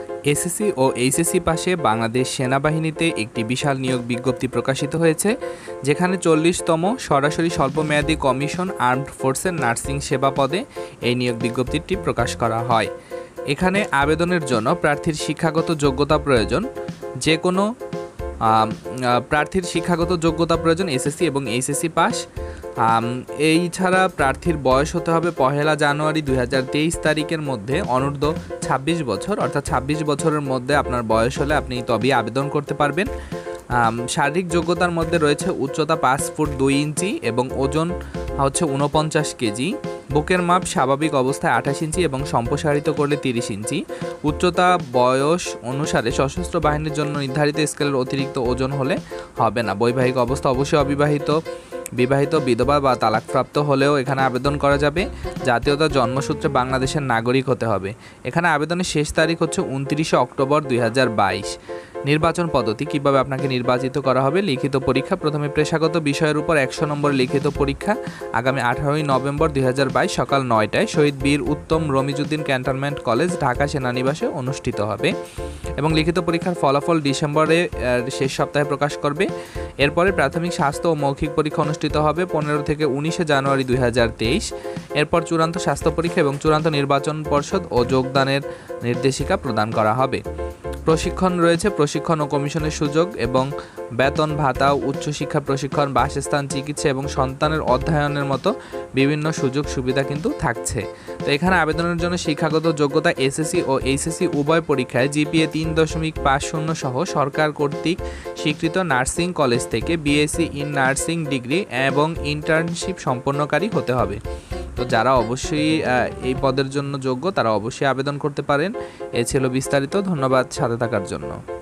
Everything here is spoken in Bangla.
এসএসসি ও এইচএসসি পাশে বাংলাদেশ সেনাবাহিনীতে একটি বিশাল নিয়োগ বিজ্ঞপ্তি প্রকাশিত হয়েছে, যেখানে 40তম সরাসরি স্বল্পমেয়াদী কমিশন আর্মড ফোর্সের নার্সিং সেবা পদে এই নিয়োগ বিজ্ঞপ্তিটি প্রকাশ করা হয়। এখানে আবেদনের জন্য প্রার্থীর শিক্ষাগত যোগ্যতা প্রয়োজন। যে কোনো প্রার্থীর শিক্ষাগত যোগ্যতা প্রয়োজন এসএসসি এবং এইচএসসি পাস। এই ছাড়া প্রার্থীর বয়স হতে হবে 1 জানুয়ারি 2023 তারিখের মধ্যে অনূর্ধ্ব 26 বছর, অর্থাৎ 26 বছরের মধ্যে আপনার বয়স হলে আপনি তবেই আবেদন করতে পারবেন। শারীরিক যোগ্যতার মধ্যে রয়েছে উচ্চতা 5 ফুট 2 ইঞ্চি এবং ওজন হচ্ছে 49 কেজি। বুকের মাপ স্বাভাবিক অবস্থায় 28 ইঞ্চি এবং সম্প্রসারিত করলে 30 ইঞ্চি। উচ্চতা বয়স অনুসারে সশস্ত্র বাহিনীর জন্য নির্ধারিত স্কেলের অতিরিক্ত ওজন হলে হবে না। বৈবাহিক অবস্থা অবশ্যই অবিবাহিত, বিবাহিত, বিধবা বা তালাকপ্রাপ্ত হলেও এখানে আবেদন করা যাবে। জাতীয়তা জন্মসূত্রে বাংলাদেশের নাগরিক হতে হবে। এখানে আবেদনের শেষ তারিখ হচ্ছে 29 অক্টোবর 2022। নির্বাচন পদ্ধতি, কিভাবে আপনাকে নির্বাচিত করা হবে। লিখিত পরীক্ষা, প্রথমে পেশাগত বিষয়ের উপর 100 নম্বরের লিখিত পরীক্ষা আগামী 18 নভেম্বর 2022 সকাল 9টায় শহীদ বীর উত্তম রমিজউদ্দিন ক্যান্টনমেন্ট কলেজ, ঢাকা সেনানিবাসে অনুষ্ঠিত হবে এবং লিখিত পরীক্ষার ফলাফল ডিসেম্বরের শেষ সপ্তাহে প্রকাশ করবে। এরপরে প্রাথমিক স্বাস্থ্য ও মৌখিক পরীক্ষা অনুষ্ঠিত হবে 15 থেকে 19 জানুয়ারি 2023। এরপর চূড়ান্ত স্বাস্থ্য পরীক্ষা এবং চূড়ান্ত নির্বাচন পর্ষদ ও যোগদানের নির্দেশিকা প্রদান করা হবে। প্রশিক্ষণ রয়েছে, প্রশিক্ষণ ও কমিশনের সুযোগ এবং বেতন ভাতা, উচ্চশিক্ষা প্রশিক্ষণ, বাসস্থান, চিকিৎসা এবং সন্তানের অধ্যয়নের মতো বিভিন্ন সুযোগ সুবিধা কিন্তু থাকছে। তো এখানে আবেদনের জন্য শিক্ষাগত যোগ্যতা এসএসসি ও এইচএসসি উভয় পরীক্ষায় জিপিএ 3.50 সহ সরকার কর্তৃক স্বীকৃত নার্সিং কলেজ থেকে বিএসসি ইন নার্সিং ডিগ্রি এবং ইন্টার্নশিপ সম্পন্নকারী হতে হবে। তো যারা অবশ্যই এই পদের জন্য যোগ্য তারা অবশ্যই আবেদন করতে পারেন। এ ছিল বিস্তারিত। ধন্যবাদ সাথে থাকার জন্য।